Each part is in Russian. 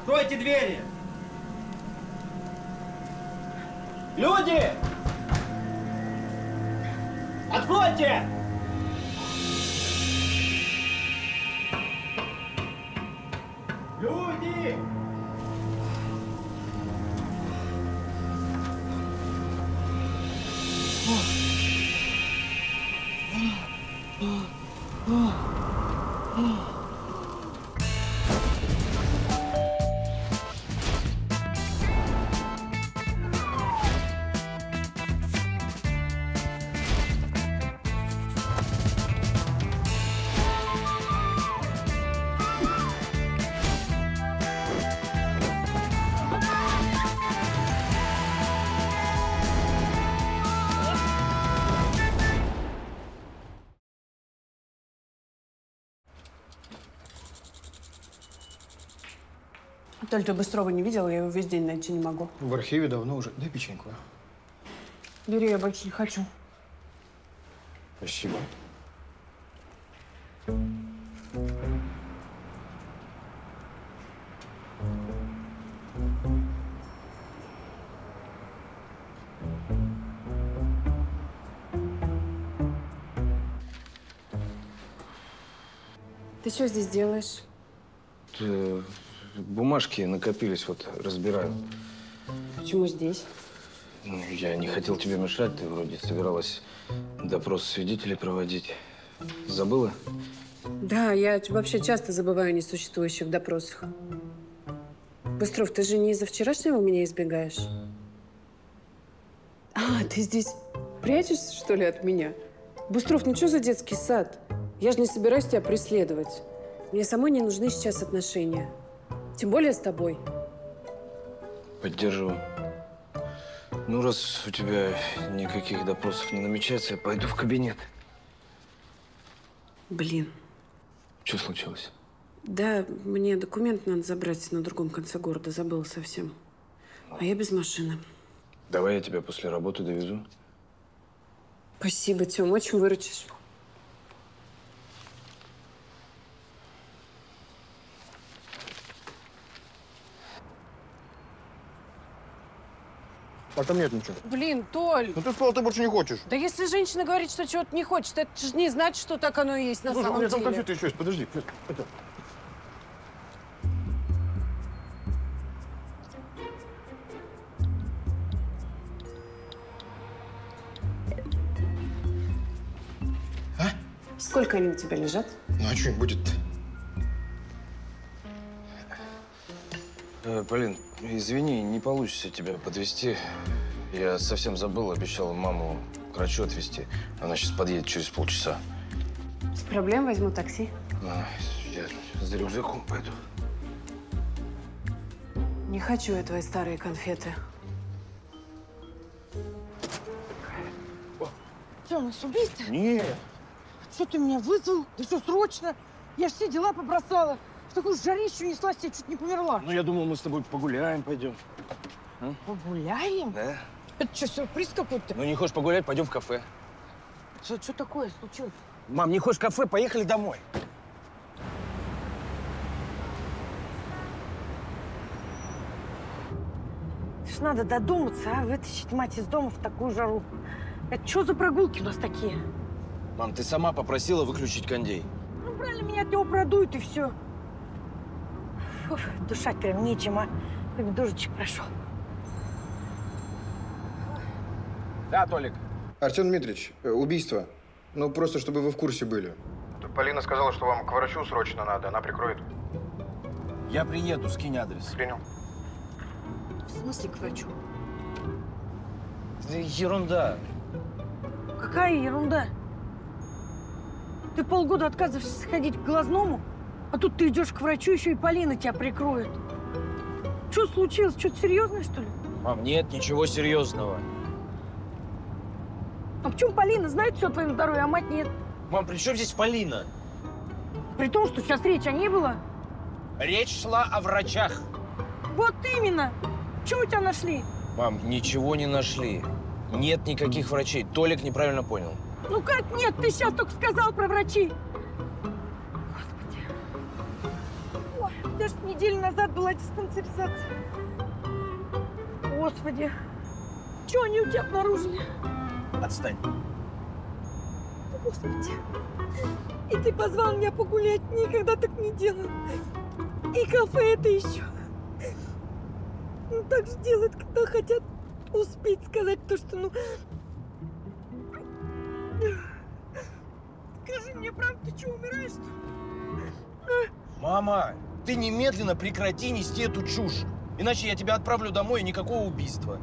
Откройте двери! Люди! Откройте! Люди! Толь, ты Быстрова не видела? Я его весь день найти не могу. В архиве давно уже. Дай печеньку. Бери, я больше не хочу. Спасибо. Ты что здесь делаешь? Бумажки накопились, вот разбираю. Почему здесь? Ну, я не хотел тебе мешать, ты вроде собиралась допрос свидетелей проводить. Забыла? Да, я вообще часто забываю о несуществующих допросах. Быстров, ты же не из-за вчерашнего меня избегаешь? А, ты здесь прячешься, что ли, от меня? Быстров, ну что за детский сад? Я же не собираюсь тебя преследовать. Мне самой не нужны сейчас отношения. Тем более с тобой. Поддерживаю. Ну, раз у тебя никаких допросов не намечается, я пойду в кабинет. Блин. Что случилось? Да, мне документ надо забрать на другом конце города. Забыла совсем. А я без машины. Давай я тебя после работы довезу. Спасибо, Тём, очень выручишь. А там нет ничего. Блин, Толь! Ну ты сказал, ты больше не хочешь. Да если женщина говорит, что чего-то не хочет, это же не значит, что так оно и есть на Слушай, у самом меня там деле. конфеты еще есть. Подожди. Это. Сколько они у тебя лежат? Ну а что будет-то? Полин, извини, не получится тебя подвезти. Я совсем забыл, обещал маму к врачу отвезти. Она сейчас подъедет через полчаса. Без проблем, возьму такси. Я за рюкзаком пойду. Не хочу я твои старые конфеты. Тёма, с убийством? Нет. Что ты меня вызвал? Да что, срочно? Я ж все дела побросала. В такую жарищу неслась, я чуть не померла. Ну, я думал, мы с тобой погуляем, пойдем. Погуляем? Да? Это что, сюрприз какой-то? Ну, не хочешь погулять, пойдем в кафе. Что такое случилось? Мам, не хочешь в кафе, поехали домой. Это ж надо додуматься, а? Вытащить мать из дома в такую жару. Это что за прогулки у нас такие? Мам, ты сама попросила выключить кондей. Ну, правильно, меня от него продует, и все. Фух, дышать прям нечем, а? Как дождичек прошел. Да, Толик. Артем Дмитриевич, убийство. Ну, просто чтобы вы в курсе были. Полина сказала, что вам к врачу срочно надо, она прикроет. Я приеду, скинь адрес. Принял. В смысле к врачу? Ерунда. Какая ерунда? Ты полгода отказываешься сходить к глазному, а тут ты идешь к врачу, еще и Полина тебя прикроет. Что случилось? Что-то серьезное, что ли? Мам, нет ничего серьезного. А почему Полина знает все о твоем здоровье, а мать нет? Мам, при чем здесь Полина? При том, что сейчас речь о ней была. Речь шла о врачах. Вот именно. Чего тебя нашли? Мам, ничего не нашли. Нет никаких врачей. Толик неправильно понял. Ну как нет? Ты сейчас только сказал про врачей. Господи. Ой. У тебя ж неделю назад была диспансеризация. Господи. Что они у тебя обнаружили? Отстань. Господи. И ты позвал меня погулять. Никогда так не делаю. И кафе это еще. Ну, так же делают, когда хотят успеть сказать то, что, ну... Скажи мне, правда, ты что, умираешь, что ли? Мама, ты немедленно прекрати нести эту чушь. Иначе я тебя отправлю домой, и никакого убийства.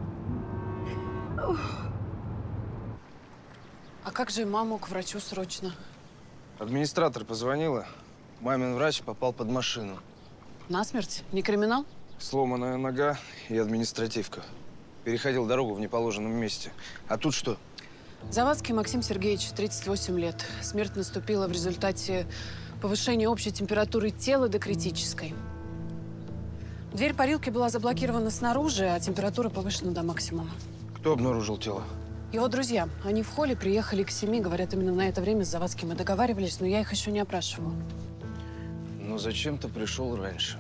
А как же маму к врачу срочно? Администратор позвонила. Мамин врач попал под машину. Насмерть? Не криминал? Сломанная нога и административка. Переходил дорогу в неположенном месте. А тут что? Завадский Максим Сергеевич, 38 лет. Смерть наступила в результате повышения общей температуры тела до критической. Дверь парилки была заблокирована снаружи, а температура повышена до максимума. Кто обнаружил тело? Его друзья. Они в холле приехали к 7, говорят, именно на это время с Завадским и договаривались, но я их еще не опрашивала. Ну зачем ты пришел раньше?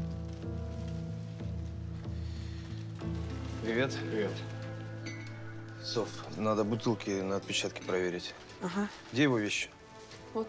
Привет. Привет. Соф, надо бутылки на отпечатки проверить. Ага. Где его вещи? Вот.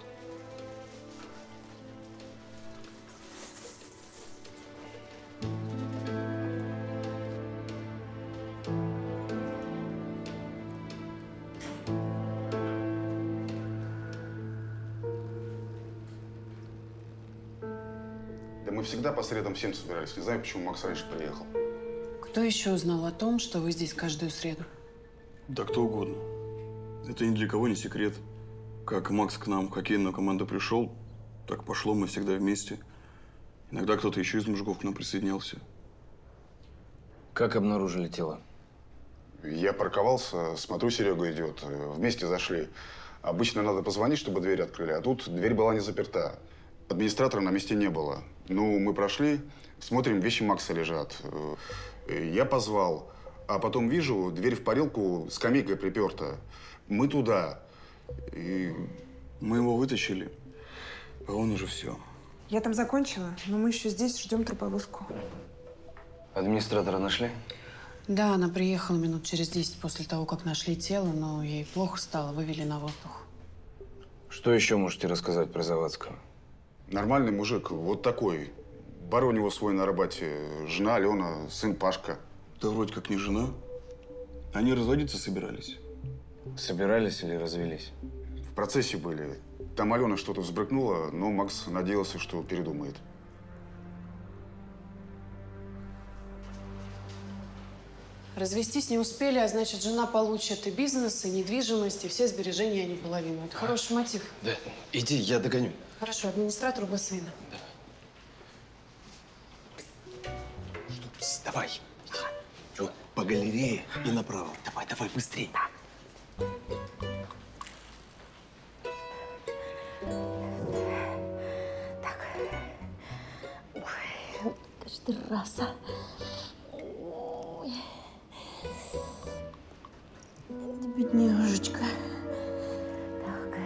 Да мы всегда по средам в 7 собирались. Не знаю, почему Макс раньше приехал. Кто еще узнал о том, что вы здесь каждую среду? Да кто угодно. Это ни для кого не секрет. Как Макс к нам в хоккейную команду пришел, так пошло, мы всегда вместе. Иногда кто-то еще из мужиков к нам присоединялся. Как обнаружили тело? Я парковался, смотрю, Серега идет. Вместе зашли. Обычно надо позвонить, чтобы дверь открыли, а тут дверь была не заперта. Администратора на месте не было. Ну, мы прошли, смотрим, вещи Макса лежат. Я позвал, а потом вижу, дверь в парилку скамейкой приперта. Мы туда. И Мы его вытащили, а он уже все. Я там закончила, но мы еще здесь ждем труповозку. Администратора нашли? Да, она приехала минут через 10 после того, как нашли тело, но ей плохо стало, вывели на воздух. Что еще можете рассказать про Завадского? нормальный мужик, вот такой. Бар у него свой на Арбате, жена Алена, сын Пашка. Да вроде как не жена. Они разводиться собирались. Собирались или развелись? В процессе были. Там Алена что-то взбрыкнула, но Макс надеялся, что передумает. Развестись не успели, а значит, жена получит и бизнес, и недвижимость, и все сбережения, а не половину. Это хороший мотив. Да, иди, я догоню. Хорошо, администратору бассейна. Давай. Вот, по галерее и направо. Давай, давай, быстрее. Так. Ой, каждый раз, а. Ой. Бедняжечка. Так.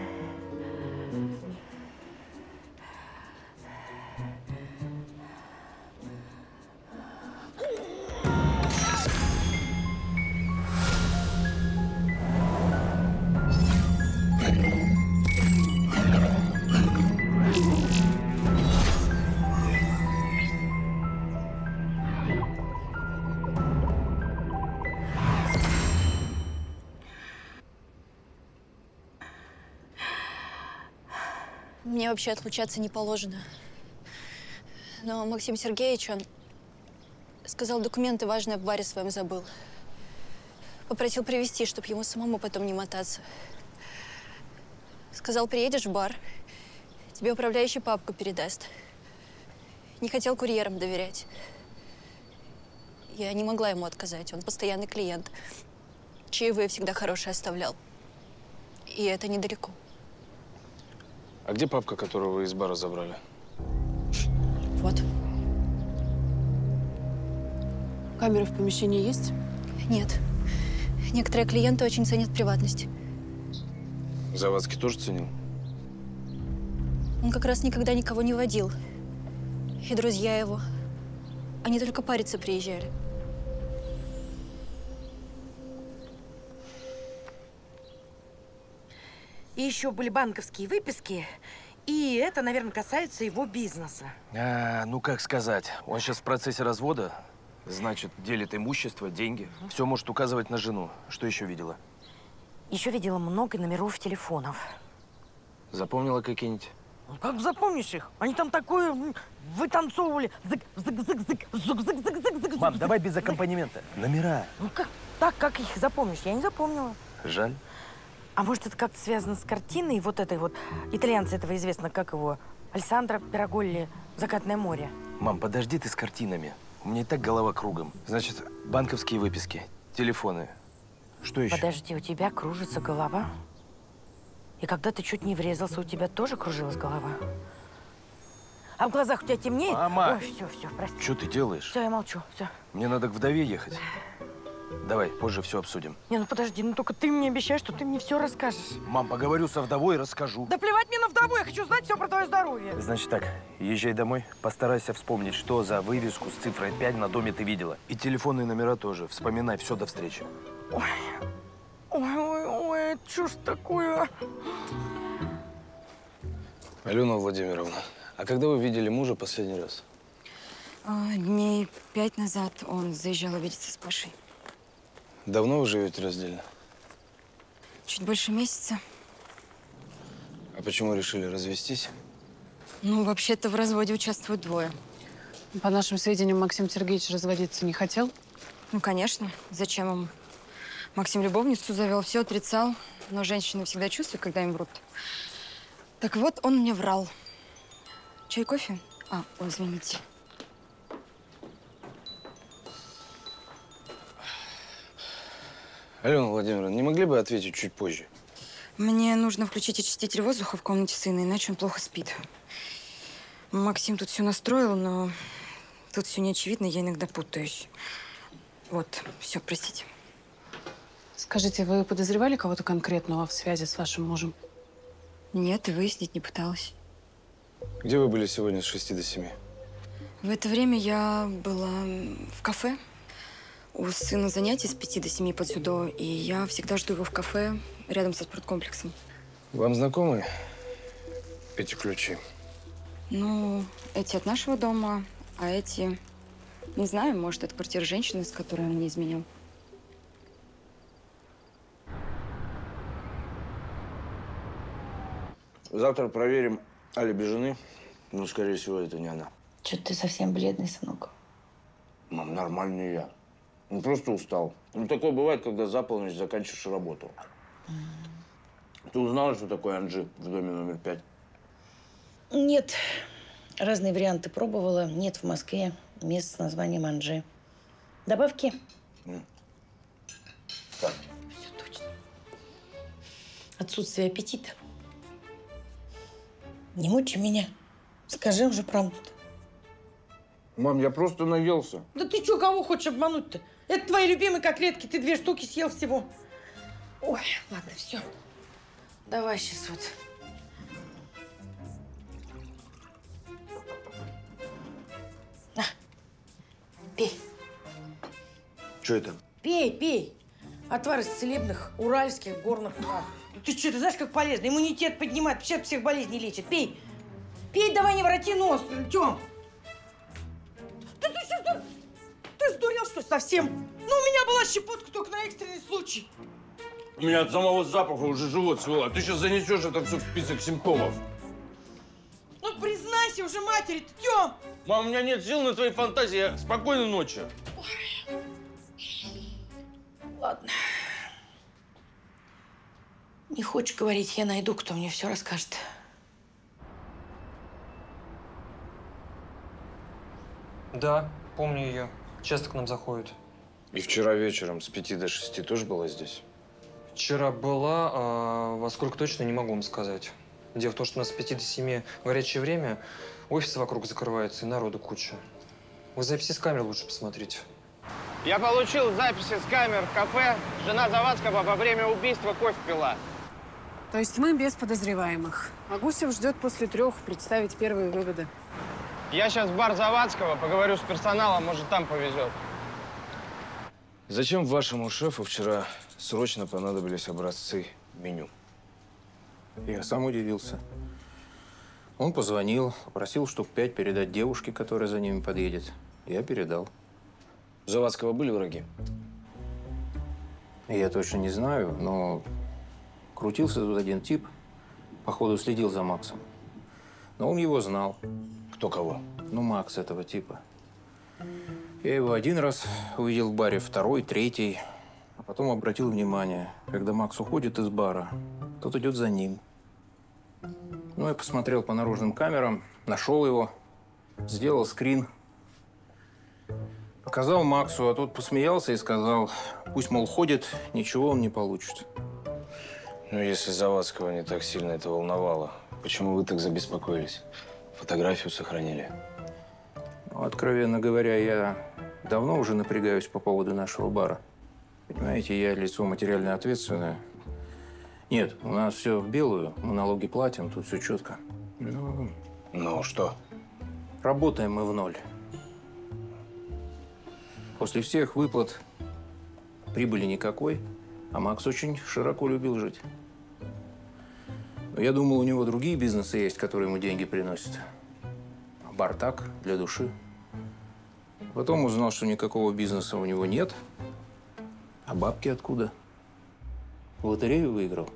Мне вообще отлучаться не положено. Но Максим Сергеевич, он сказал, документы важные в баре своем забыл. Попросил привезти, чтобы ему самому потом не мотаться. Сказал, приедешь в бар, тебе управляющий папку передаст. Не хотел курьерам доверять. Я не могла ему отказать, он постоянный клиент. Чаевые всегда хорошие оставлял. И это недалеко. А где папка, которую вы из бара забрали? Вот. Камеры в помещении есть? Нет. Некоторые клиенты очень ценят приватность. Завадский тоже ценил? Он как раз никогда никого не водил. И друзья его. Они только париться приезжали. И еще были банковские выписки. И это, наверное, касается его бизнеса. Ну как сказать. Он сейчас в процессе развода. Значит, делит имущество, деньги. Все может указывать на жену. Что еще видела? Еще видела много номеров телефонов. Запомнила какие-нибудь? Ну, как запомнишь их? Они там такое вытанцовывали. Мам, давай без аккомпанемента. Номера. Ну как? Так, как их запомнишь? Я не запомнила. Жаль. А может, это как-то связано с картиной вот этой вот? Итальянца этого известно, как его? Алессандро Пироголли «Закатное море». Мам, подожди ты с картинами. У меня и так голова кругом. Значит, банковские выписки, телефоны. Что еще? Подожди, у тебя кружится голова? И когда ты чуть не врезался, у тебя тоже кружилась голова? А в глазах у тебя темнеет? Мама! Ой, все, прости. Что ты делаешь? Все, я молчу, все. Мне надо к вдове ехать. Давай, позже все обсудим. Не, ну подожди, ну только ты мне обещаешь, что ты мне все расскажешь. Мам, поговорю со вдовой и расскажу. Да плевать мне на вдову, я хочу знать все про твое здоровье. Значит так, езжай домой, постарайся вспомнить, что за вывеску с цифрой 5 на доме ты видела. И телефонные номера тоже. Вспоминай. Все, до встречи. Ой, что ж такое? Алена Владимировна, а когда вы видели мужа последний раз? Дней 5 назад он заезжал увидеться с Пашей. Давно вы живете раздельно? Чуть больше месяца. А почему решили развестись? Ну, вообще-то в разводе участвуют двое. По нашим сведениям, Максим Сергеевич разводиться не хотел? Ну, конечно. Зачем ему? Максим любовницу завел, все отрицал. Но женщины всегда чувствуют, когда им врут. Так вот, он мне врал. Чай, кофе? Ой, извините. Алена Владимировна, не могли бы ответить чуть позже? Мне нужно включить очиститель воздуха в комнате сына, иначе он плохо спит. Максим тут все настроил, но тут все не очевидно, я иногда путаюсь. Вот, все, простите. Скажите, вы подозревали кого-то конкретного в связи с вашим мужем? Нет, и выяснить не пыталась. Где вы были сегодня с 6 до 7? В это время я была в кафе. У сына занятия с 5 до 7 по дзюдо, и я всегда жду его в кафе рядом со спорткомплексом. Вам знакомы эти ключи? Ну, эти от нашего дома, а эти… Не знаю, может, это квартира женщины, с которой он не изменял. Завтра проверим алиби жены, но, скорее всего, это не она. Что-то ты совсем бледный, сынок. Мам, нормальный я. Ну, просто устал. Ну, такое бывает, когда за полночь заканчиваешь работу. Ты узнала, что такое Анжи в доме номер 5? Нет. Разные варианты пробовала. Нет в Москве мест с названием Анжи. Добавки? Так. Все точно. Отсутствие аппетита. Не мучи меня. Скажи уже правду-то. Мам, я просто наелся. Да ты что, кого хочешь обмануть-то? Это твои любимые котлетки, ты 2 штуки съел всего. Ой, ладно, все. Давай сейчас вот. На, пей. Что это? Пей, пей. Отвар из целебных, уральских, горных трав. Ты что, ты знаешь, как полезно? Иммунитет поднимает, вообще от всех болезней лечит. Пей. Пей, давай, не вороти нос, Тём. Да ты что, ты сдурел, что ли, совсем? Ну, у меня была щепотка только на экстренный случай. У меня от самого запаха уже живот свело. А ты сейчас занесешь это все в список симптомов. Ну, признайся уже матери, ты, Тём. Мам, у меня нет сил на твои фантазии. Спокойной ночи. Ладно. Не хочешь говорить, я найду, кто мне все расскажет. Да, помню ее. Часто к нам заходит. И вчера вечером с 5 до 6 тоже была здесь? Вчера была, а во сколько точно не могу вам сказать. Дело в том, что у нас с 5 до 7 горячее время, офисы вокруг закрываются и народу куча. Вы записи с камер лучше посмотрите. Я получил записи с камер в кафе. Жена Завадского во время убийства кофе пила. То есть мы без подозреваемых. А Гусев ждет после 3 представить первые выводы. Я сейчас в бар Завадского, поговорю с персоналом, может, там повезет. Зачем вашему шефу вчера срочно понадобились образцы меню? Я сам удивился. Он позвонил, попросил штук 5 передать девушке, которая за ними подъедет. Я передал. У Завадского были враги? Я точно не знаю, но крутился тут один тип, походу следил за Максом. Но он его знал. Кто кого? Ну, Макс этого типа. Я его один раз увидел в баре, второй, третий. А потом обратил внимание, когда Макс уходит из бара, тот идет за ним. Ну, я посмотрел по наружным камерам, нашел его, сделал скрин. Показал Максу, а тот посмеялся и сказал, пусть, мол, ходит, ничего он не получит. Ну, если Завадского не так сильно это волновало, почему вы так забеспокоились? Фотографию сохранили? Ну, откровенно говоря, я давно уже напрягаюсь по поводу нашего бара. Понимаете, я лицо материально ответственное. Нет, у нас все в белую, мы налоги платим, тут все четко. Ну, что? Работаем мы в ноль. После всех выплат прибыли никакой, а Макс очень широко любил жить. Но я думал, у него другие бизнесы есть, которые ему деньги приносят. А бар так, для души. Потом узнал, что никакого бизнеса у него нет. А бабки откуда? В лотерею выиграл.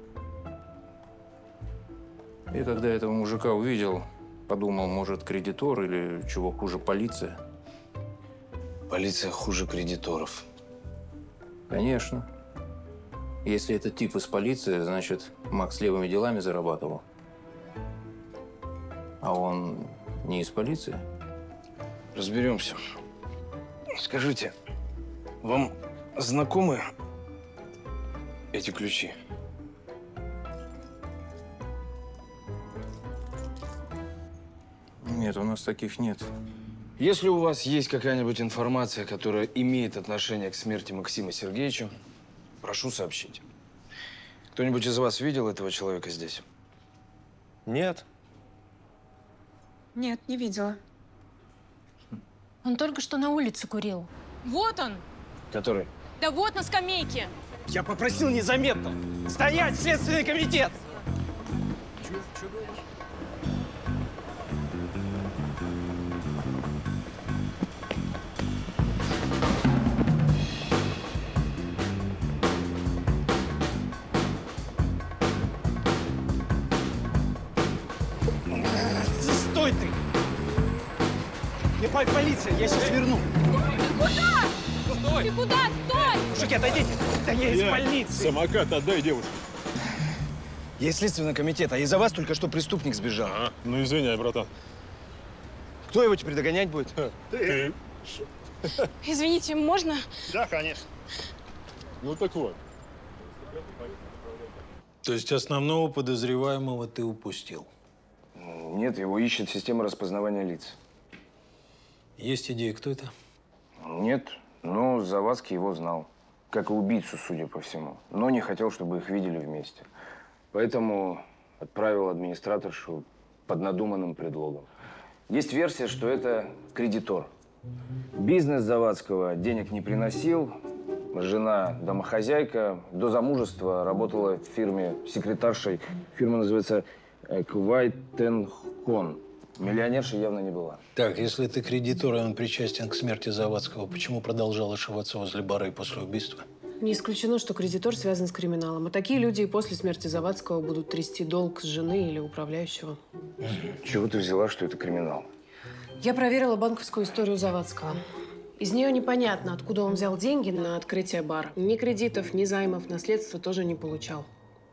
И когда этого мужика увидел, подумал, может, кредитор или, чего хуже, полиция. Полиция хуже кредиторов. Конечно. Если этот тип из полиции, значит, Макс левыми делами зарабатывал. А он не из полиции? Разберемся. Скажите, вам знакомы эти ключи? Нет, у нас таких нет. Если у вас есть какая-нибудь информация, которая имеет отношение к смерти Максима Сергеевича, прошу сообщить. Кто-нибудь из вас видел этого человека здесь? Нет. Нет, не видела. Он только что на улице курил. Вот он! Который? Да вот на скамейке! Я попросил незаметно. Стоять, Следственный комитет! Стой ты! Не полиция, я сейчас верну. Ты куда? Стой! Ты куда? Стой! Мужики, отойдите! Да я из больницы! Самокат отдай девушке. Я из Следственного комитета, а из-за вас только что преступник сбежал. Ну, извиняй, братан. Кто его теперь догонять будет? Ты. Извините, можно? Да, конечно. Ну так вот. То есть основного подозреваемого ты упустил? Нет, его ищет система распознавания лиц. Есть идея, кто это? Нет, но Завадский его знал. Как и убийцу, судя по всему. Но не хотел, чтобы их видели вместе. Поэтому отправил администраторшу под надуманным предлогом. Есть версия, что это кредитор. Бизнес Завадского денег не приносил. Жена домохозяйка. До замужества работала в фирме секретаршей. Фирма называется Квайтенхон. Миллионершей явно не была. Так, если ты кредитор, и он причастен к смерти Завадского, почему продолжал ошиваться возле бара и после убийства? Не исключено, что кредитор связан с криминалом. А такие люди и после смерти Завадского будут трясти долг с жены или управляющего. Чего ты взяла, что это криминал? Я проверила банковскую историю Завадского. Из нее непонятно, откуда он взял деньги на открытие бара. Ни кредитов, ни займов, наследства тоже не получал.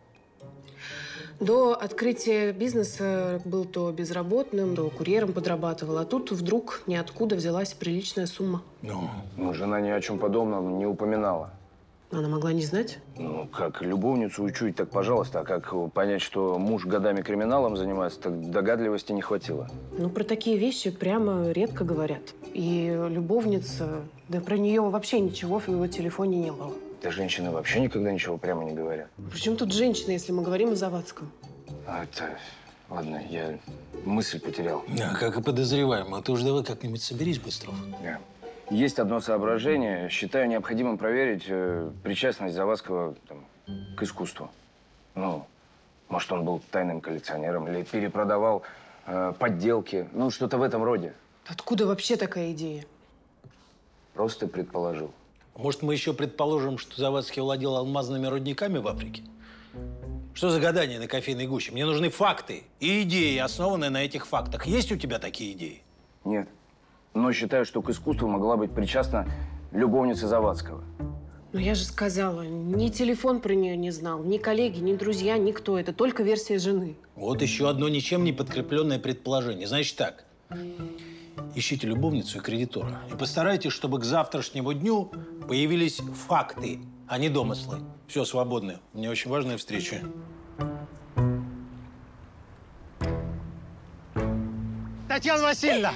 До открытия бизнеса был то безработным, то курьером подрабатывал. А тут вдруг ниоткуда взялась приличная сумма. Ну, жена ни о чем подобном не упоминала. Она могла не знать? Ну, как любовницу учуять, так пожалуйста. А как понять, что муж годами криминалом занимается, так догадливости не хватило. Ну, про такие вещи прямо редко говорят. И любовница, да про нее вообще ничего в его телефоне не было. Да женщины вообще никогда ничего прямо не говорят. Причем тут женщина, если мы говорим о Завадском? А это Ладно, я мысль потерял. Да, как и подозреваемый. А ты уж давай как-нибудь соберись, Быстров. Да. Есть одно соображение. Считаю необходимым проверить причастность Завадского к искусству. Ну, может, он был тайным коллекционером или перепродавал подделки. Ну, что-то в этом роде. Откуда вообще такая идея? Просто предположил. Может, мы еще предположим, что Завадский владел алмазными рудниками в Африке? Что за гадание на кофейной гуще? Мне нужны факты и идеи, основанные на этих фактах. Есть у тебя такие идеи? Нет. Но считаю, что к искусству могла быть причастна любовница Завадского. Ну, я же сказала, ни телефон про нее не знал, ни коллеги, ни друзья, никто. Это только версия жены. Вот еще одно ничем не подкрепленное предположение. Значит так, ищите любовницу и кредитора. И постарайтесь, чтобы к завтрашнему дню появились факты, а не домыслы. Все, свободны. Мне очень важная встреча. Татьяна Васильевна!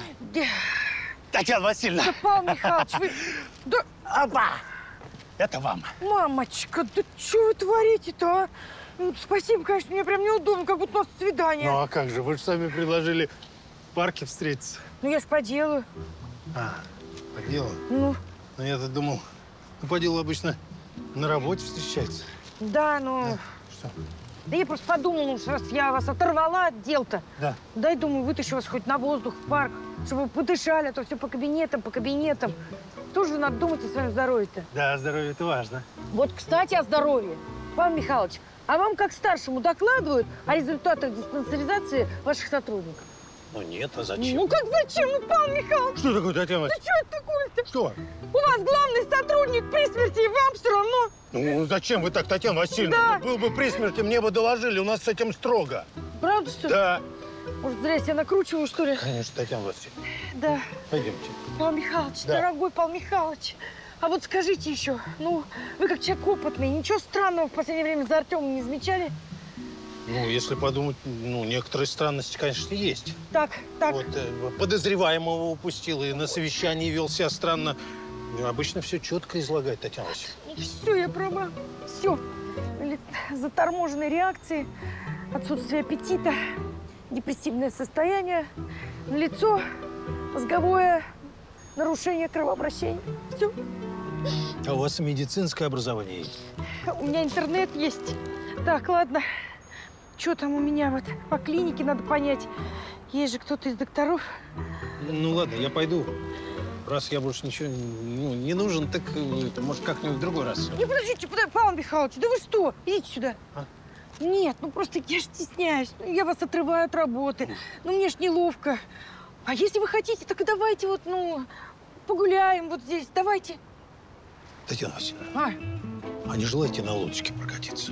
Татьяна Васильевна! Да, Павел Михайлович, вы… Да… Опа! Это вам. Мамочка, да что вы творите-то, а? Ну, спасибо, конечно, мне прям неудобно, как будто у нас свидание. Ну а как же, вы же сами предложили в парке встретиться. Ну, я ж по делу. А, по делу? Ну? Ну, я-то думал, ну, по делу обычно на работе встречаются. Да, ну… Да. Что? Да я просто подумала, что раз я вас оторвала от дел-то, да. Дай, думаю, вытащу вас хоть на воздух, в парк, чтобы вы подышали, а то все по кабинетам, по кабинетам. Тоже надо думать о своем здоровье-то. Да, здоровье – это важно. Вот, кстати, о здоровье. Павел Михайлович, а вам как старшему докладывают о результатах диспансеризации ваших сотрудников? Ну нет, а зачем? Ну как зачем, ну, Павел Михайлович? Что такое, Татьяна Васильевна? Да что это такое-то? Что? У вас главный сотрудник при смерти, и вам все равно. Ну зачем вы так, Татьяна Васильевна? Да. Был бы при смерти, мне бы доложили, у нас с этим строго. Правда, что ли? Да. Может, зря я себя накручиваю, что ли? Конечно, Татьяна Васильевна. Да. Пойдемте. Павел Михайлович, Да. дорогой Павел Михайлович, а вот скажите еще, ну, вы как человек опытный, ничего странного в последнее время за Артемом не замечали? Ну, если подумать, ну, некоторые странности, конечно, есть. Так. Вот подозреваемого упустил и на совещании вел себя странно. Ну, обычно все четко излагает, Татьяна Васильевна. Все, я права. Все. Заторможенные реакции, отсутствие аппетита, депрессивное состояние, лицо, мозговое нарушение кровообращения. Все. А у вас медицинское образование есть? У меня интернет есть. Так, ладно. Что там у меня вот по клинике, надо понять. Есть же кто-то из докторов. Ну, ладно, я пойду. Раз я больше ничего не нужен, так может как-нибудь в другой раз. Не, подождите, Павел Михайлович, да вы что? Идите сюда. А? Нет, ну просто я же стесняюсь. Я вас отрываю от работы. Ну мне ж неловко. А если вы хотите, так и давайте вот, ну, погуляем вот здесь. Давайте. Татьяна Васильевна, а не желаете на лодочке прокатиться?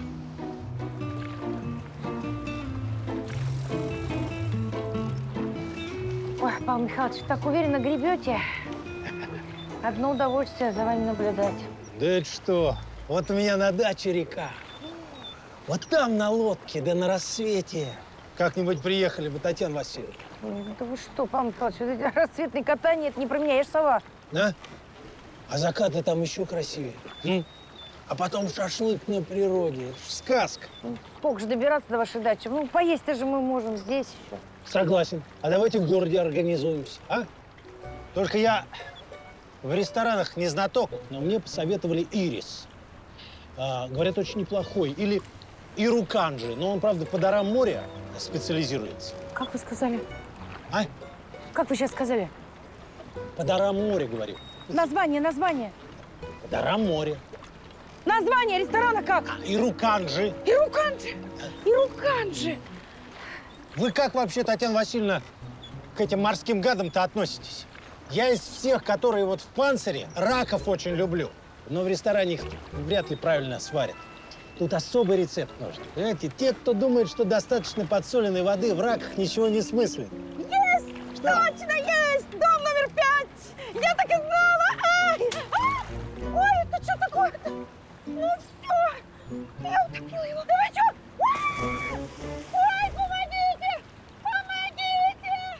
Ой, Павел Михайлович, так уверенно гребете. Одно удовольствие за вами наблюдать. Да это что? Вот у меня на даче река. Вот там на лодке, да на рассвете. Как-нибудь приехали бы, Татьяна Васильевна. Да вы что, Павел Михайлович, вот эти рассветные катания, это не про меня, я ж сова. Да? А закаты там еще красивее. А потом шашлык на природе. Это ж сказка. Ну, сколько же добираться до вашей дачи? Ну, поесть-то же мы можем здесь еще. Согласен. А давайте в городе организуемся, а? Только я в ресторанах не знаток, но мне посоветовали ирис. Говорят, очень неплохой. Или ируканджи. Но он, правда, по дарам моря специализируется. Как вы сказали? А? Как вы сейчас сказали? По дарам моря, говорю. Название. По дарам моря. Название ресторана как? Ируканджи. Ируканджи. Вы как вообще, Татьяна Васильевна, к этим морским гадам-то относитесь? Я из всех, которые вот в панцире, раков очень люблю. Но в ресторане их вряд ли правильно сварят. Тут особый рецепт нужен. Понимаете, те, кто думает, что достаточно подсоленной воды, в раках ничего не смыслит. Есть! Что? Точно есть! Дом номер 5! Я так и знала! Ай! Ой, это что такое-то? Ну все! Я утопила его. Давай, что? Ой, помогите! Помогите!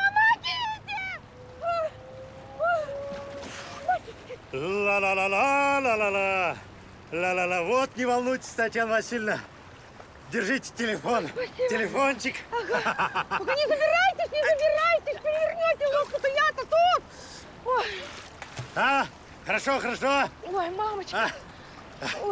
Помогите! Ла-ла-ла-ла-ла-ла-ла. Ла-ла-ла. Вот, не волнуйтесь, Татьяна Васильевна. Держите телефон. Спасибо. Телефончик. Ага. Только не забирайтесь, перевернете лодку-то, я-то тут. Ой. Хорошо, хорошо. Ой, мамочка. Ой.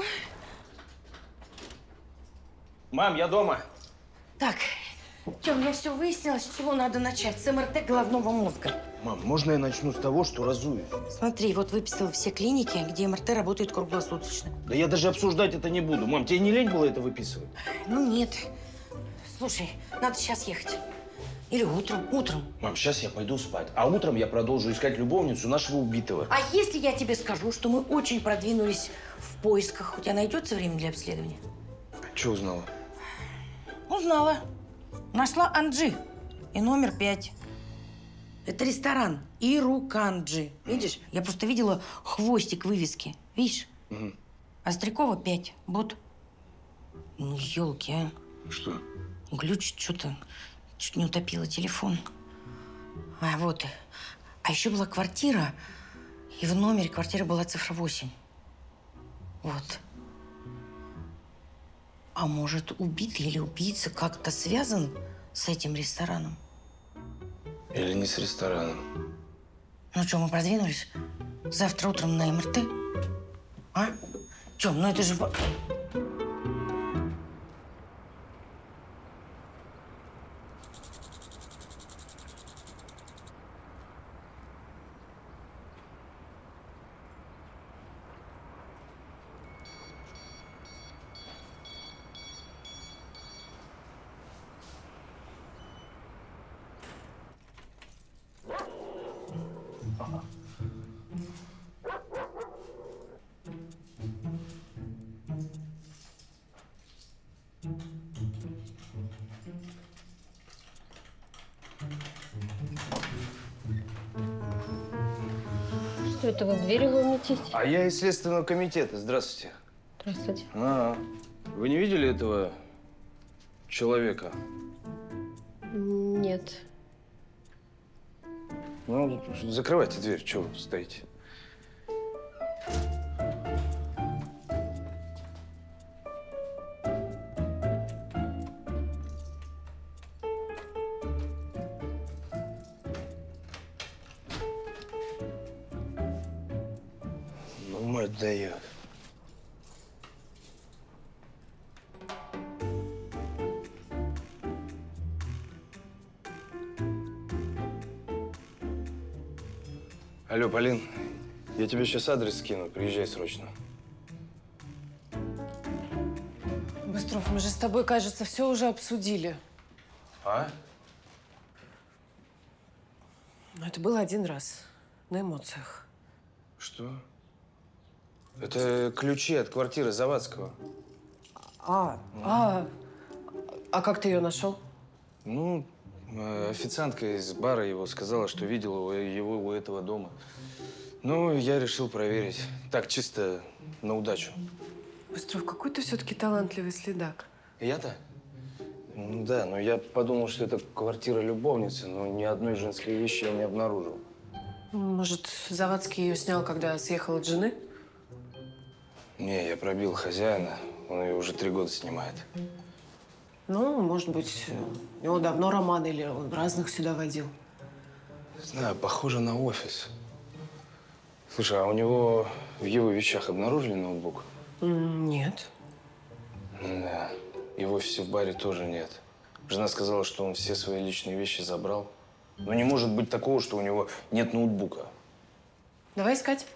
Мам, я дома. Так, Тём, я все выяснила, с чего надо начать. С МРТ головного мозга. Мам, можно я начну с того, что разуюсь? Смотри, вот выписала все клиники, где МРТ работает круглосуточно. Да я даже обсуждать это не буду. Мам, тебе не лень было это выписывать? Ну, нет. Слушай, надо сейчас ехать. Или утром. Мам, сейчас я пойду спать, а утром я продолжу искать любовницу нашего убитого. А если я тебе скажу, что мы очень продвинулись в поисках, у тебя найдется время для обследования? Что узнала? Узнала. Нашла Анджи и номер 5. Это ресторан Ируканджи. Видишь? Я просто видела хвостик вывески. Видишь? Угу. Острякова 5. Вот. Ну, елки, а. Что? Глючит что-то. Чуть не утопила телефон. А, вот. А еще была квартира. И в номере квартиры была цифра 8. Вот. А может, убитый или убийца как-то связан с этим рестораном? Или не с рестораном? Ну что, мы продвинулись? Завтра утром на МРТ? А? Тём, ну это же... Что это вы в двери ломитесь? А я из Следственного комитета. Здравствуйте. Здравствуйте. Вы не видели этого человека? Нет. Ну, закрывайте дверь, чего вы стоите? Ну, мать дает. Алло, Полин, я тебе сейчас адрес скину, приезжай срочно. Быстров, мы же с тобой, кажется, все уже обсудили. А? Но это было один раз, на эмоциях. Что? Это ключи от квартиры Завадского. А как ты ее нашел? Ну, официантка из бара его сказала, что видела его у этого дома. Ну, я решил проверить. Так, чисто на удачу. Быстров, какой ты все-таки талантливый следак. Я-то? Ну, да, но я подумал, что это квартира любовницы, но ни одной женской вещи я не обнаружил. Может, Завадский ее снял, когда съехал от жены? Не, я пробил хозяина. Он ее уже 3 года снимает. Ну, может быть, у него давно роман, или он разных сюда водил. Не знаю, похоже на офис. Слушай, а у него в его вещах обнаружили ноутбук? Нет. Да. И в офисе в баре тоже нет. Жена сказала, что он все свои личные вещи забрал. Но не может быть такого, что у него нет ноутбука. Давай искать.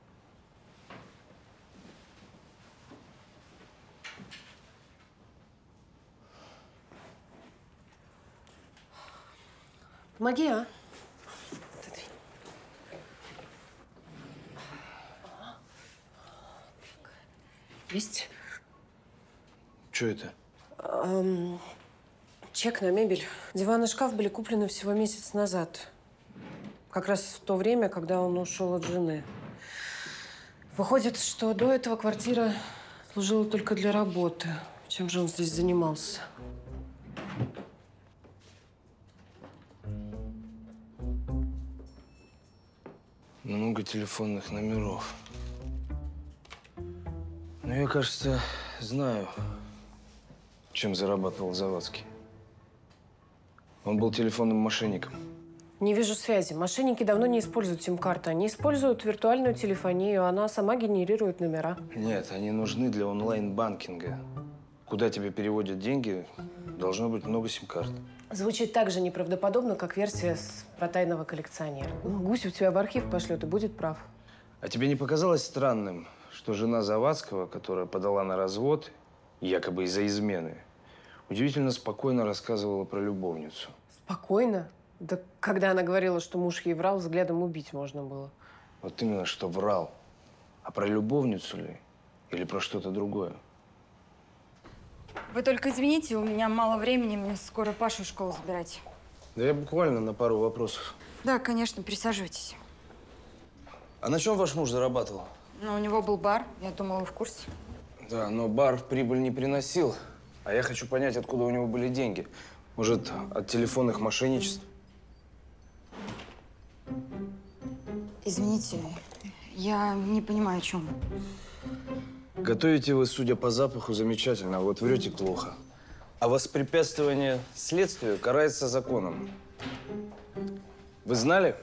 Помоги, а? Есть? Что это? Чек на мебель. Диван и шкаф были куплены всего месяц назад. Как раз в то время, когда он ушел от жены. Выходит, что до этого квартира служила только для работы. Чем же он здесь занимался? Много телефонных номеров. Но я, кажется, знаю, чем зарабатывал Завадский. Он был телефонным мошенником. Не вижу связи. Мошенники давно не используют сим-карты. Они используют виртуальную телефонию. Она сама генерирует номера. Нет, они нужны для онлайн-банкинга. Куда тебе переводят деньги, должно быть много сим-карт. Звучит так же неправдоподобно, как версия про тайного коллекционера. Ну, Гусев тебя в архив пошлет и будет прав. А тебе не показалось странным, что жена Завадского, которая подала на развод, якобы из-за измены, удивительно спокойно рассказывала про любовницу? Спокойно? Да когда она говорила, что муж ей врал, взглядом убить можно было. Вот именно, что врал. А про любовницу ли? Или про что-то другое? Вы только извините, у меня мало времени, мне скоро Пашу в школу забирать. Да я буквально на пару вопросов. Да, конечно, присаживайтесь. А на чем ваш муж зарабатывал? Но у него был бар, я думала, вы в курсе. Да, но бар прибыль не приносил. А я хочу понять, откуда у него были деньги. Может, от телефонных мошенничеств? Извините, я не понимаю, о чем вы. Готовите вы, судя по запаху, замечательно, а вот врете плохо. А воспрепятствование следствию карается законом. Вы знали?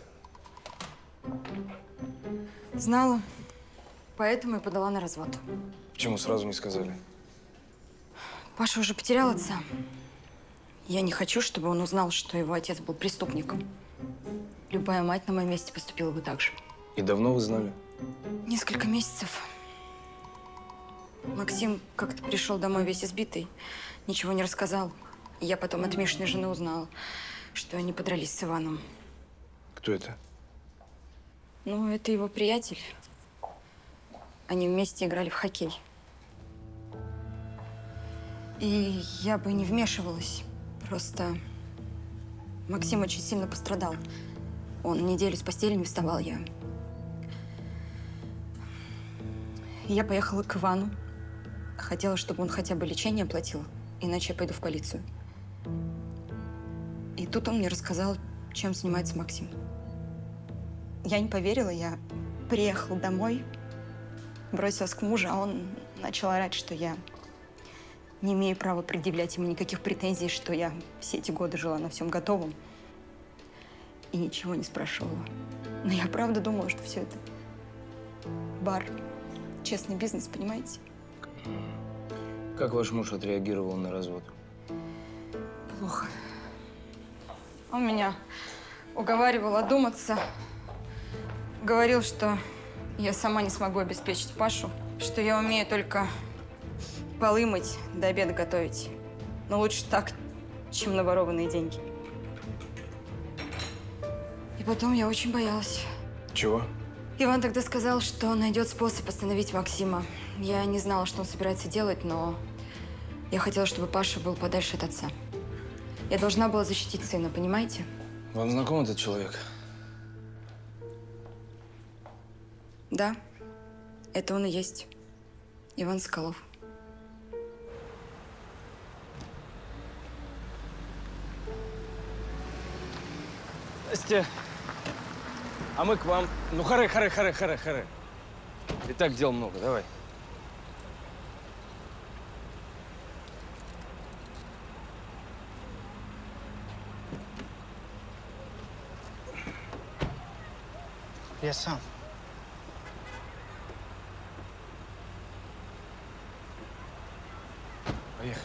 Знала, поэтому и подала на развод. Почему сразу не сказали? Паша уже потерял отца. Я не хочу, чтобы он узнал, что его отец был преступником. Любая мать на моем месте поступила бы так же. И давно вы знали? Несколько месяцев. Максим как-то пришел домой весь избитый, ничего не рассказал. И я потом от Мишиной жены узнала, что они подрались с Иваном. Кто это? Ну, это его приятель. Они вместе играли в хоккей. И я бы не вмешивалась. Просто Максим очень сильно пострадал. Он неделю с постели не вставал. Я поехала к Ивану. Хотела, чтобы он хотя бы лечение оплатил, иначе я пойду в полицию. И тут он мне рассказал, чем занимается Максим. Я не поверила, я приехала домой, бросилась к мужу, а он начал орать, что я не имею права предъявлять ему никаких претензий, что я все эти годы жила на всем готовом и ничего не спрашивала. Но я правда думала, что все это бар, честный бизнес, понимаете? Как ваш муж отреагировал на развод? Плохо. Он меня уговаривал одуматься. Говорил, что я сама не смогу обеспечить Пашу, что я умею только полы мыть, до обеда готовить. Но лучше так, чем на ворованные деньги. И потом я очень боялась. Чего? Иван тогда сказал, что он найдет способ остановить Максима. Я не знала, что он собирается делать, но я хотела, чтобы Паша был подальше от отца. Я должна была защитить сына, понимаете? Вам знаком этот человек? Да, это он и есть. Иван Соколов. Настя, а мы к вам. Ну, харе. И так дел много, давай. Я сам. Поехали.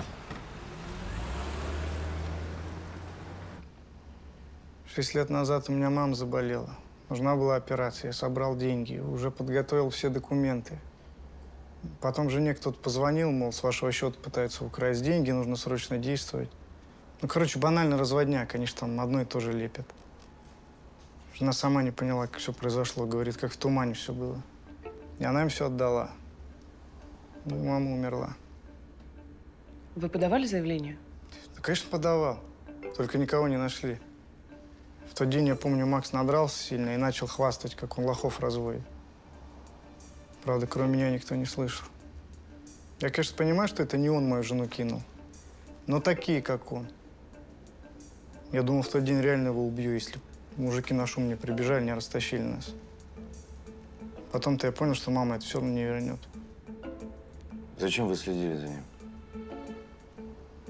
6 лет назад у меня мама заболела. Нужна была операция. Я собрал деньги, уже подготовил все документы. Потом жене кто-то позвонил, мол, с вашего счета пытаются украсть деньги, нужно срочно действовать. Ну, короче, банально разводняк. Они же там одно и то же лепят. Жена сама не поняла, как все произошло. Говорит, как в тумане все было. И она им все отдала. Ну, мама умерла. Вы подавали заявление? Да, конечно, подавал. Только никого не нашли. В тот день, я помню, Макс надрался сильно и начал хвастать, как он лохов разводит. Правда, кроме меня никто не слышал. Я, конечно, понимаю, что это не он мою жену кинул. Но такие, как он. Я думал, в тот день реально его убью, если мужики на шум не прибежали, не растащили нас. Потом-то я понял, что мама это все равно не вернет. Зачем вы следили за ним?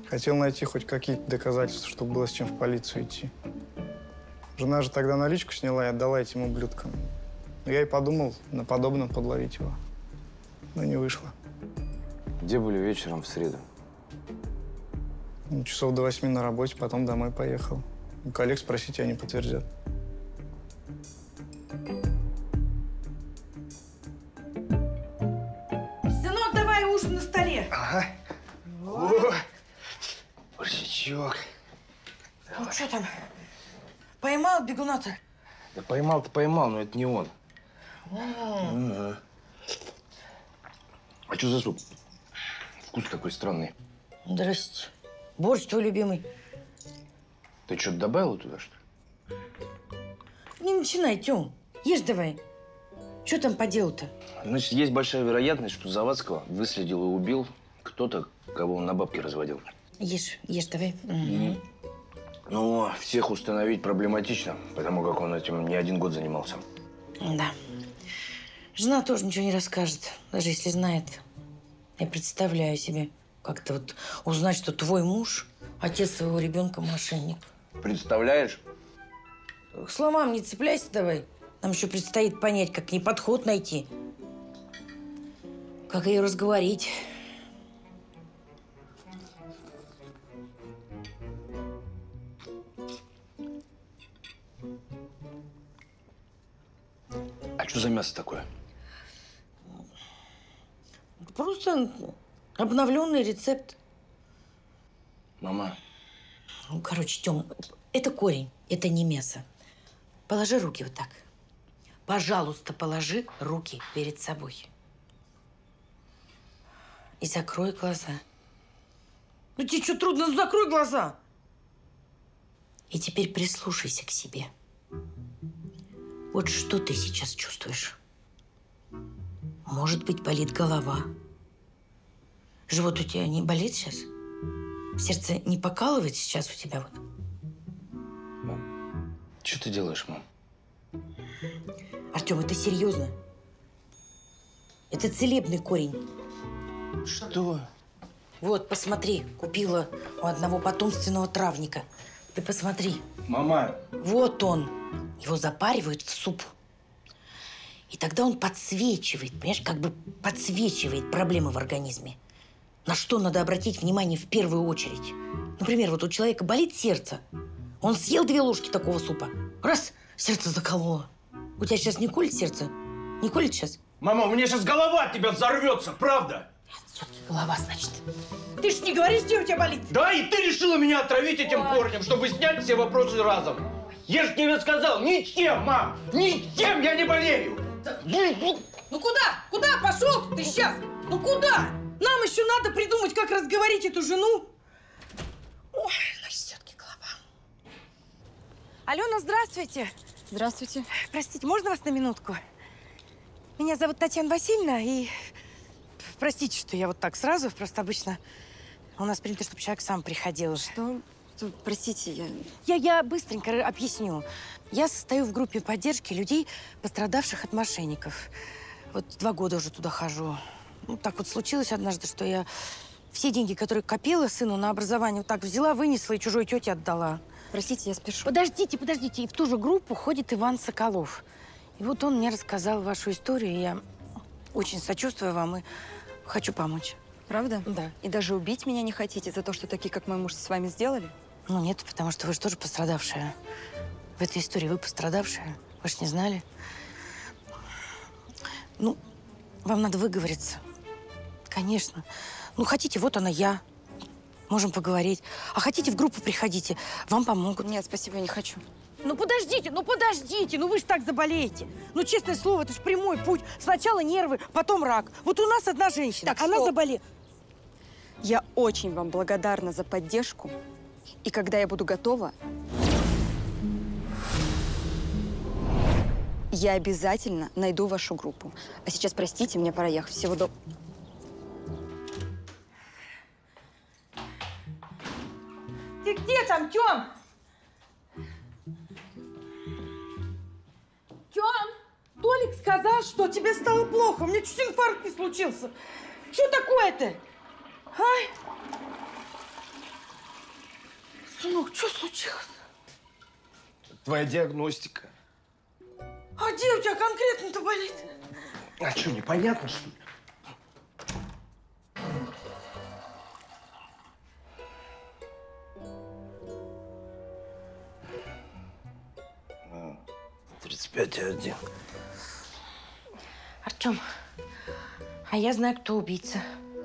Хотел найти хоть какие-то доказательства, чтобы было с чем в полицию идти. Жена же тогда наличку сняла и отдала этим ублюдкам. Но я и подумал на подобном подловить его. Но не вышло. Где были вечером в среду? Ну, часов до 8 на работе, потом домой поехал. У коллег спросите, они подтвердят. Сынок, давай ужин на столе. Ага. Вот. Борщичок. Ну, что там? Поймал бегуна-то? Да поймал-то поймал, но это не он. Ага. А что за суп? Вкус такой странный. Здрасте. Борщ твой любимый. Ты что-то добавила туда, что ли? Не начинай, Тём. Ешь давай. Что там по делу-то? Значит, есть большая вероятность, что Завадского выследил и убил кто-то, кого он на бабки разводил. Ешь давай. Угу. Но всех установить проблематично, потому как он этим не 1 год занимался. Да. Жена тоже ничего не расскажет, даже если знает. Я представляю себе, как-то вот узнать, что твой муж – отец своего ребенка мошенник. Представляешь? К словам не цепляйся давай. Нам еще предстоит понять, как к ней подход найти. Как ее разговорить. А что за мясо такое? Просто обновленный рецепт. Мама. Ну, короче, Тём, это корень, это не мясо. Положи руки вот так. Пожалуйста, положи руки перед собой. И закрой глаза. Ну тебе что трудно? Ну, закрой глаза. И теперь прислушайся к себе. Вот что ты сейчас чувствуешь? Может быть, болит голова. Живот у тебя не болит сейчас? Сердце не покалывает сейчас у тебя вот? Что ты делаешь, мам? Артём, это серьезно. Это целебный корень. Что? Вот, посмотри, купила у одного потомственного травника. Ты посмотри. Мама. Вот он. Его запаривают в суп. И тогда он подсвечивает, понимаешь, как бы подсвечивает проблемы в организме. На что надо обратить внимание в первую очередь? Например, вот у человека болит сердце. Он съел 2 ложки такого супа. Раз, сердце закололо. У тебя сейчас не колет сердце? Не колет сейчас? Мама, у меня сейчас голова от тебя взорвется, правда? Все-таки голова, значит. Ты ж не говоришь, где у тебя болит? Да, и ты решила меня отравить этим корнем, чтобы снять все вопросы разом. Я же тебе сказал, ничем, мам, ничем я не болею. Ну куда? Куда пошел ты сейчас? Ну куда? Нам еще надо придумать, как разговорить эту жену. Ой, значит, все-таки голова. Алена, здравствуйте. Здравствуйте. Простите, можно вас на минутку? Меня зовут Татьяна Васильевна, и простите, что я вот так сразу, просто обычно у нас принято, чтобы человек сам приходил. Что? Простите, Я быстренько объясню. Я состою в группе поддержки людей, пострадавших от мошенников. Вот 2 года уже туда хожу. Ну, так вот случилось однажды, что я все деньги, которые копила сыну на образование, вот так взяла, вынесла и чужой тете отдала. Простите, я спешу. Подождите. И в ту же группу ходит Иван Соколов. И вот он мне рассказал вашу историю, и я очень сочувствую вам и хочу помочь. Правда? Да. И даже убить меня не хотите за то, что такие, как мой муж, с вами сделали? Ну нет, потому что вы же тоже пострадавшая. В этой истории вы пострадавшая. Вы ж не знали. Ну, вам надо выговориться. Конечно. Ну, хотите, вот она я. Можем поговорить. А хотите, в группу приходите. Вам помогут. Нет, спасибо, я не хочу. Ну, подождите. Ну, вы же так заболеете. Ну, честное слово, это же прямой путь. Сначала нервы, потом рак. Вот у нас одна женщина, Так, она стоп. заболела. Я очень вам благодарна за поддержку. И когда я буду готова, я обязательно найду вашу группу. А сейчас, простите, мне пора ехать. Всего доброго. Ты где там, Тём? Тём, Толик сказал, что тебе стало плохо. У меня чуть инфаркт не случился. Что такое-то? А? Сынок, что случилось? Твоя диагностика. А где у тебя конкретно-то болит? А что, непонятно, что ли? А, 35,1. Артем, а я знаю, кто убийца.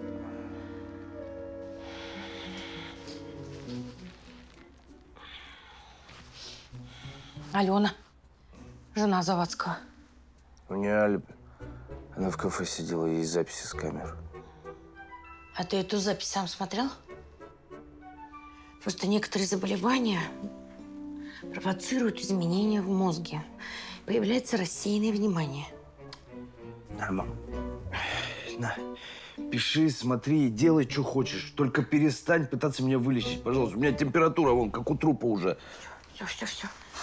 Алена, жена Завадского. У нее алиби. Она в кафе сидела, и есть записи с камер. А ты эту запись сам смотрел? Просто некоторые заболевания провоцируют изменения в мозге. Появляется рассеянное внимание. На, мам. На. Пиши, смотри, делай, что хочешь. Только перестань пытаться меня вылечить, пожалуйста. У меня температура, вон, как у трупа уже. Все.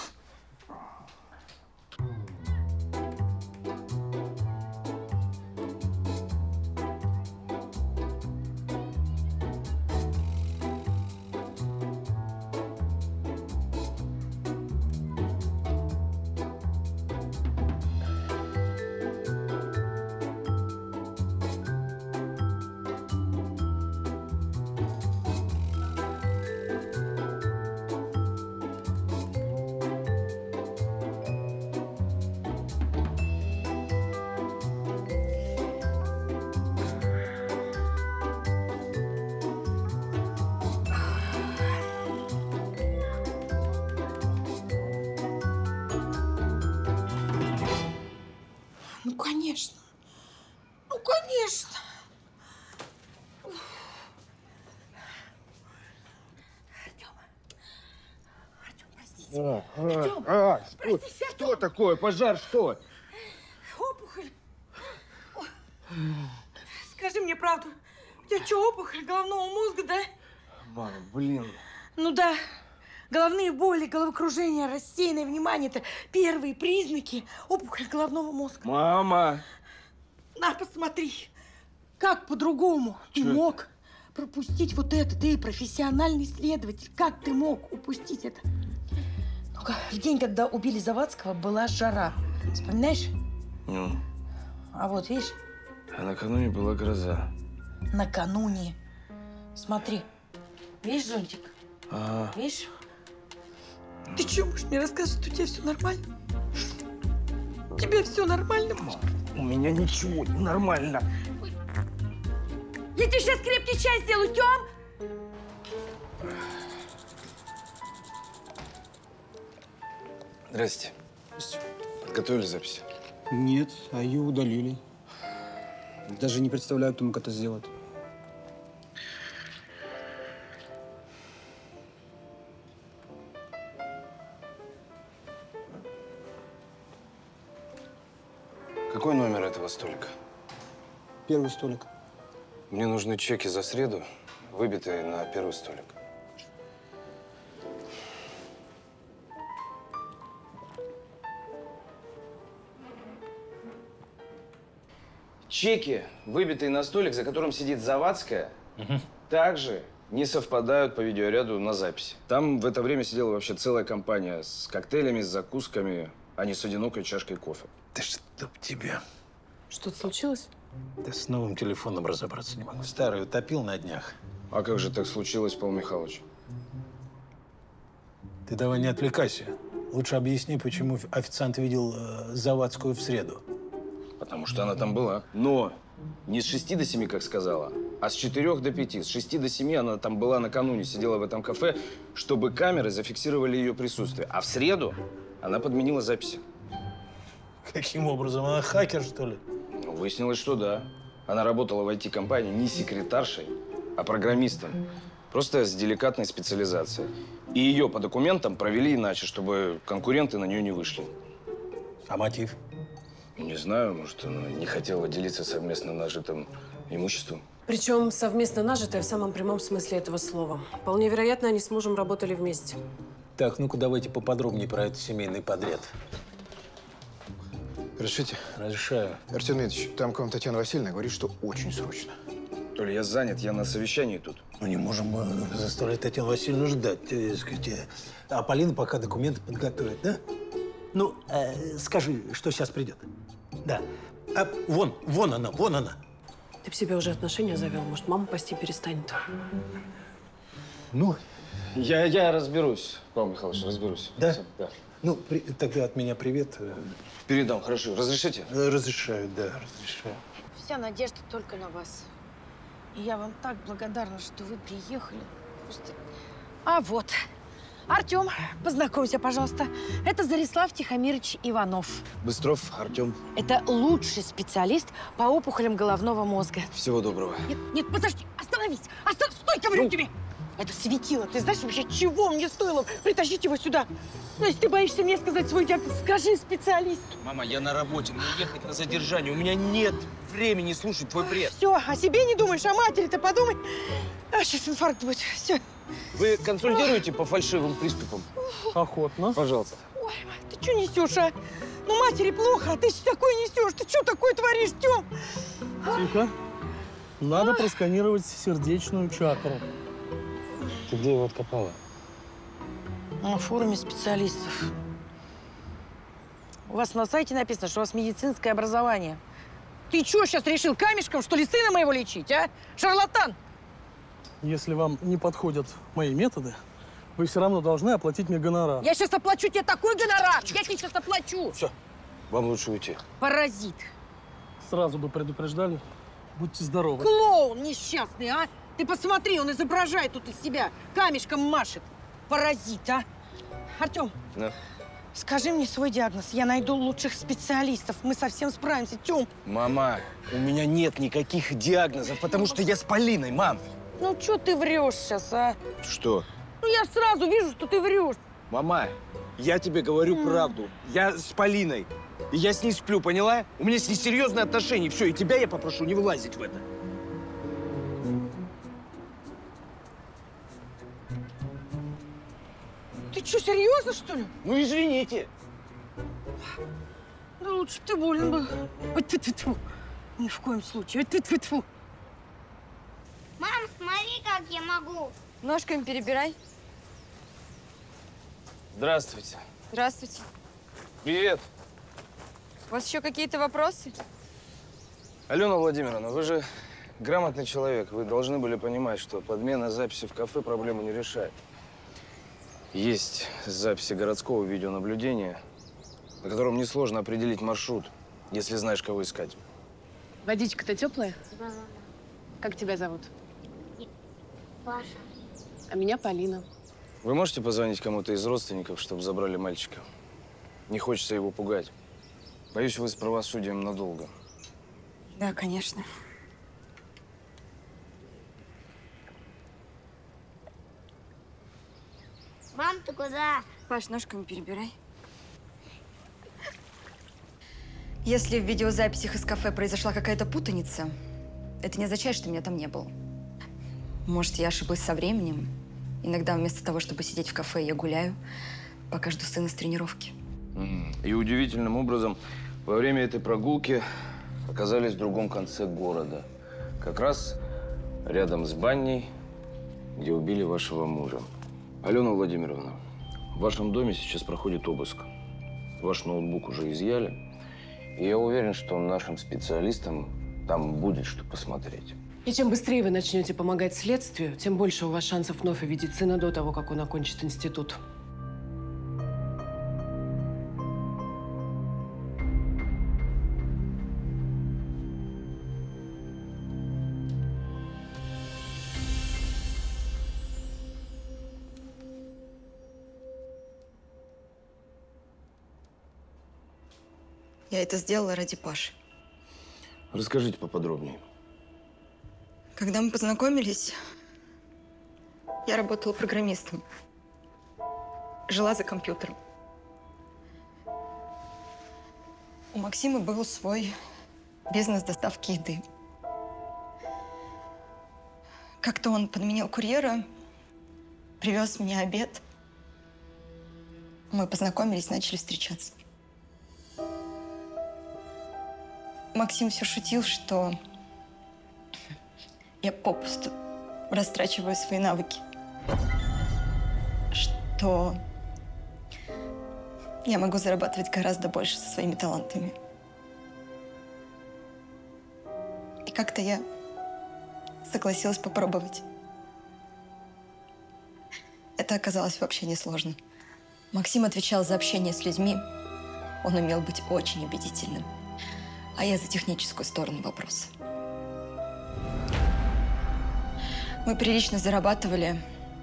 Ну, конечно. Ну, конечно. Что такое? Пожар, что? Опухоль. Скажи мне правду. У тебя что, опухоль головного мозга, да? Мама, блин. Ну да. Головные боли, головокружение, рассеянное внимание – это первые признаки опухоли головного мозга. Мама! На, посмотри. Как по-другому ты мог пропустить вот это? Ты профессиональный следователь. Как ты мог упустить это? Ну-ка, в день, когда убили Завадского, была жара. Вспоминаешь? Ну? А вот, видишь? А накануне была гроза. Накануне. Смотри. Видишь зонтик? Ага. Видишь? Ты что, можешь мне рассказать, что у тебя все нормально? У тебя все нормально? У меня ничего не нормально. Я тебе сейчас крепкий чай сделаю, Тём! Здрасте. Подготовили запись? Нет, а ее удалили. Даже не представляю, кто мог это сделать. Какой номер этого столика? Первый столик. Мне нужны чеки за среду, выбитые на первый столик. Чеки, выбитые на столик, за которым сидит Завадская, также не совпадают по видеоряду на записи. Там в это время сидела вообще целая компания с коктейлями, с закусками, а не с одинокой чашкой кофе. Да чтоб тебя. Что-то случилось? Да с новым телефоном разобраться не могу. Старый утопил на днях. А как же так случилось, Павел Михайлович? Ты давай не отвлекайся. Лучше объясни, почему официант видел Завадскую в среду. Потому что она там была. Но не с 6 до 7, как сказала, а с 4 до 5. С 6 до 7 она там была накануне, сидела в этом кафе, чтобы камеры зафиксировали ее присутствие. А в среду она подменила записи. Каким образом? Она хакер, что ли? Ну, выяснилось, что да. Она работала в IT-компании не секретаршей, а программистом. Просто с деликатной специализацией. И ее по документам провели иначе, чтобы конкуренты на нее не вышли. А мотив? Не знаю, может, она не хотела делиться совместно нажитым имуществом. Причем совместно нажитое в самом прямом смысле этого слова. Вполне вероятно, они с мужем работали вместе. Так, ну-ка давайте поподробнее про этот семейный подряд. Разрешите? Разрешаю. Артем Дмитриевич, там к вам Татьяна Васильевна говорит, что очень срочно. Толя, я занят, я на совещании тут. Ну, не можем заставлять Татьяну Васильевну ждать, а Полина пока документы подготовит, да? Ну, скажи, что сейчас придет. Да. Вон она. Ты в себе уже отношения завел, может, мама пасти перестанет. Ну? Я разберусь, Павел Михайлович, разберусь. Да? Да. Ну, тогда от меня привет. Передам, хорошо. Разрешите? Разрешаю, да, разрешаю. Вся надежда только на вас. И я вам так благодарна, что вы приехали. Просто... А вот, Артем, познакомься, пожалуйста. Это Зарислав Тихомирович Иванов. Быстров, Артем. Это лучший специалист по опухолям головного мозга. Всего доброго. Нет, подожди, остановись! Стой, говорю тебе! Это светило. Ты знаешь вообще, чего мне стоило притащить его сюда? Ну, если ты боишься мне сказать свой диагноз, скажи специалисту. Мама, я на работе, мне ехать на задержание. У меня нет времени слушать твой бред. Все, о себе не думаешь, о матери-то подумай. Сейчас инфаркт будет. Все. Вы консультируете по фальшивым приступам? Охотно. Пожалуйста. Ой, ты что несешь, а? Ну, матери плохо, а ты что такое несешь? Ты что такое творишь, Тём? Тихо. Надо просканировать сердечную чакру. Ты где его откопала? На форуме специалистов. У вас на сайте написано, что у вас медицинское образование. Ты что сейчас решил камешком, что ли, сына моего лечить, а? Шарлатан! Если вам не подходят мои методы, вы все равно должны оплатить мне гонорар. Я сейчас оплачу тебе такой гонорар! Я тебе сейчас оплачу! Все, вам лучше уйти. Паразит! Сразу бы предупреждали. Будьте здоровы. Клоун несчастный, а! Ты посмотри, он изображает тут из себя, камешком машет. Паразит, а! Артем, Да. скажи мне свой диагноз. Я найду лучших специалистов. Мы совсем справимся, Тём. Мама, у меня нет никаких диагнозов, потому что я с Полиной, мам. Ну, что ты врешь сейчас, а? Что? Ну, я сразу вижу, что ты врешь. Мама, я тебе говорю правду. Я с Полиной. И я с ней сплю, поняла? У меня с ней серьезные отношения. Все, и тебя я попрошу не вылазить в это. Ты что, серьезно, что ли? Ну, извините. Да лучше бы ты болен был. Вот тьфу-тьфу-тьфу. Ни в коем случае. Вот тьфу-тьфу-тьфу. Мам, смотри, как я могу. Ножками перебирай. Здравствуйте. Здравствуйте. Привет. У вас еще какие-то вопросы? Алена Владимировна, вы же грамотный человек. Вы должны были понимать, что подмена записи в кафе проблему не решает. Есть записи городского видеонаблюдения, на котором несложно определить маршрут, если знаешь, кого искать. Водичка-то теплая? Да. Как тебя зовут? Паша. А меня Полина. Вы можете позвонить кому-то из родственников, чтобы забрали мальчика? Не хочется его пугать. Боюсь, вы с правосудием надолго. Да, конечно. Мам, ты куда? Паш, ножками перебирай. Если в видеозаписях из кафе произошла какая-то путаница, это не означает, что меня там не было. Может, я ошиблась со временем. Иногда вместо того, чтобы сидеть в кафе, я гуляю, пока жду сына с тренировки. И удивительным образом во время этой прогулки оказались в другом конце города. Как раз рядом с баней, где убили вашего мужа. Алена Владимировна, в вашем доме сейчас проходит обыск. Ваш ноутбук уже изъяли. И я уверен, что нашим специалистам там будет что посмотреть. И чем быстрее вы начнете помогать следствию, тем больше у вас шансов вновь увидеть сына до того, как он окончит институт. Я это сделала ради Паши. Расскажите поподробнее. Когда мы познакомились, я работала программистом. Жила за компьютером. У Максима был свой бизнес доставки еды. Как-то он подменил курьера, привез мне обед. Мы познакомились, начали встречаться. Максим все шутил, что я попусту растрачиваю свои навыки. Что я могу зарабатывать гораздо больше со своими талантами. И как-то я согласилась попробовать. Это оказалось вообще несложно. Максим отвечал за общение с людьми. Он умел быть очень убедительным. А я за техническую сторону вопроса. Мы прилично зарабатывали.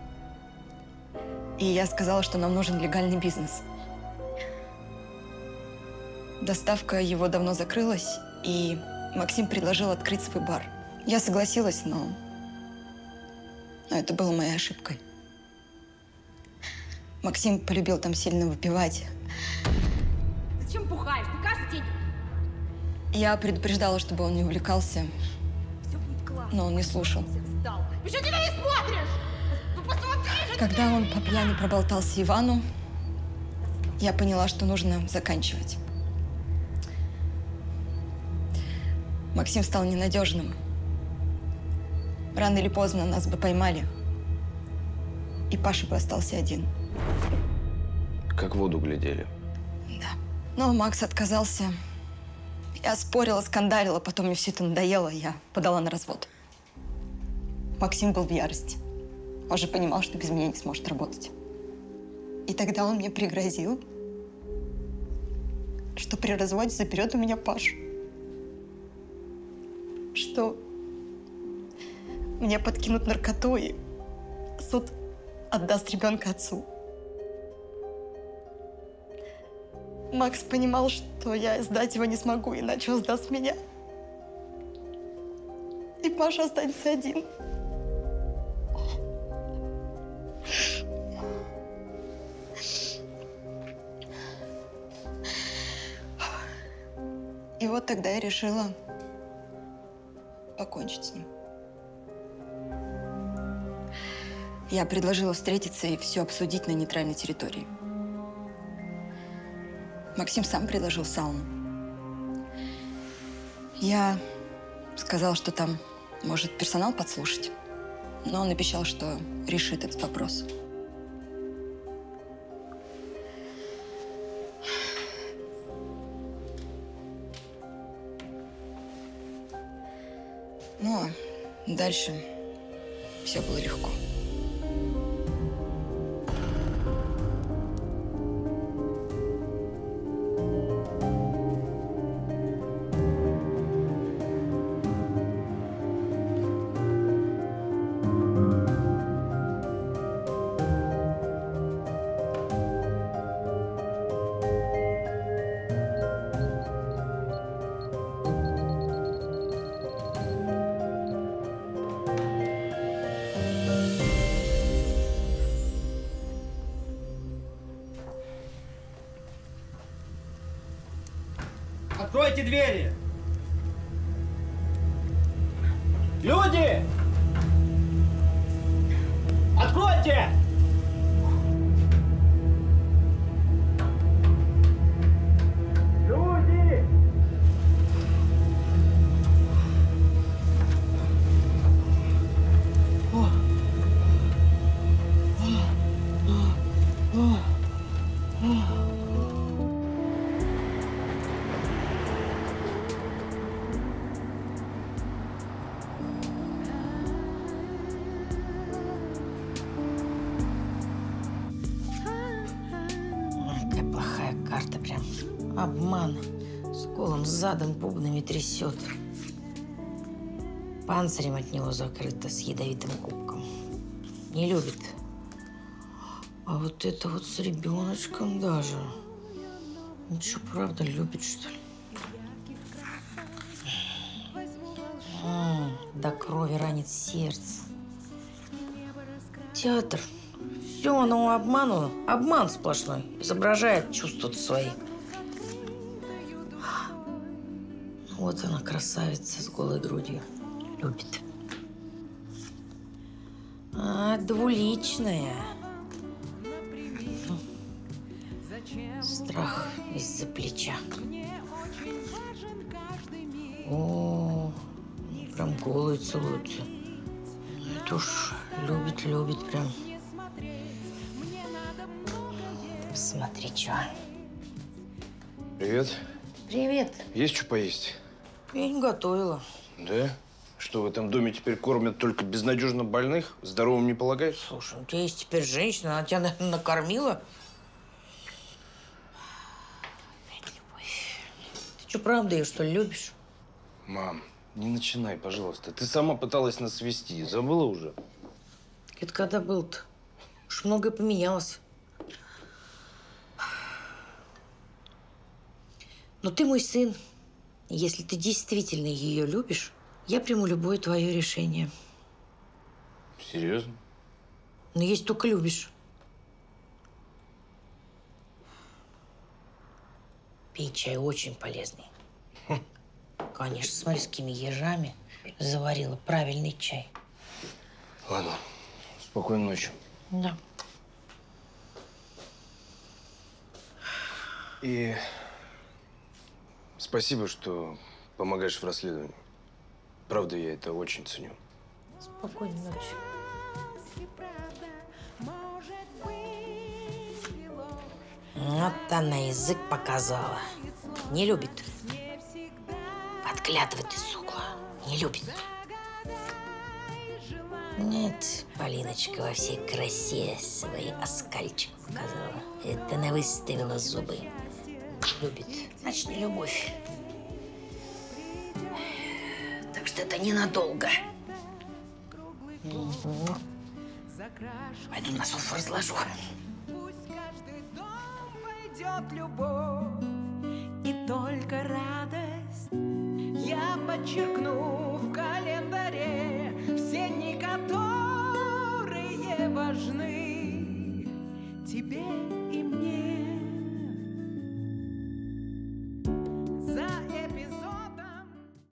И я сказала, что нам нужен легальный бизнес. Доставка его давно закрылась, и Максим предложил открыть свой бар. Я согласилась, но это было моей ошибкой. Максим полюбил там сильно выпивать. Зачем бухаешь? Ты каждый день... Я предупреждала, чтобы он не увлекался, Все будет классно. но он не слушал. Почему ты меня не смотришь? Ну посмотри же! Когда он по пьяни проболтался Ивану, я поняла, что нужно заканчивать. Максим стал ненадежным. Рано или поздно нас бы поймали, и Паша бы остался один. Как в воду глядели. Но Макс отказался. Я спорила, скандалила, потом мне все это надоело, я подала на развод. Максим был в ярости. Он же понимал, что без меня не сможет работать. И тогда он мне пригрозил, что при разводе заберет у меня Пашу. Что мне подкинут наркоту, и суд отдаст ребенка отцу. Макс понимал, что я сдать его не смогу, иначе он сдаст меня. И Паша останется один. И вот тогда я решила покончить с ним. Я предложила встретиться и все обсудить на нейтральной территории. Максим сам предложил сауну. Я сказала, что там может персонал подслушать, но он обещал, что решит этот вопрос. Ну, а дальше все было легко. Откройте двери! Люди! Откройте! Люди! Какая плохая карта, прям обман. С голым задом бубнами трясет. Панцирем от него закрыто с ядовитым кубком. Не любит. А вот это вот с ребеночком даже. Ну что, правда, любит, что ли? До крови ранит сердце. Театр. Все оно обману. Обман сплошной. Изображает чувства свои. Вот она, красавица с голой грудью. Любит. А, двуличная. Страх из-за плеча. О, прям голые целуются. Это уж любит прям. Смотри, что. Привет. Привет. Есть что поесть? Я не готовила. Да? Что, в этом доме теперь кормят только безнадежно больных? Здоровым не полагается? Слушай, у тебя есть теперь женщина, она тебя, наверное, накормила. Ты что, правда ее, что ли, любишь? Мам, не начинай, пожалуйста. Ты сама пыталась нас свести. Забыла уже? Это когда был-то? Уж многое поменялось. Но ты мой сын. И если ты действительно ее любишь, я приму любое твое решение. Серьезно? Но если только любишь. Пей чай, очень полезный. Конечно, смотри, с какими ежами заварила правильный чай. Ладно. Спокойной ночи. Да. И спасибо, что помогаешь в расследовании. Правда, я это очень ценю. Спокойной ночи. Вот она язык показала. Не любит. Подглядывает из угла. Не любит. Нет, Полиночка во всей красе свои оскальчик показала. Это она выставила зубы. Любит. Значит, не любовь. Так что это ненадолго. Пойду на софу разложу. Пойдет любовь и только радость. Я подчеркну в календаре все дни, которые важны тебе.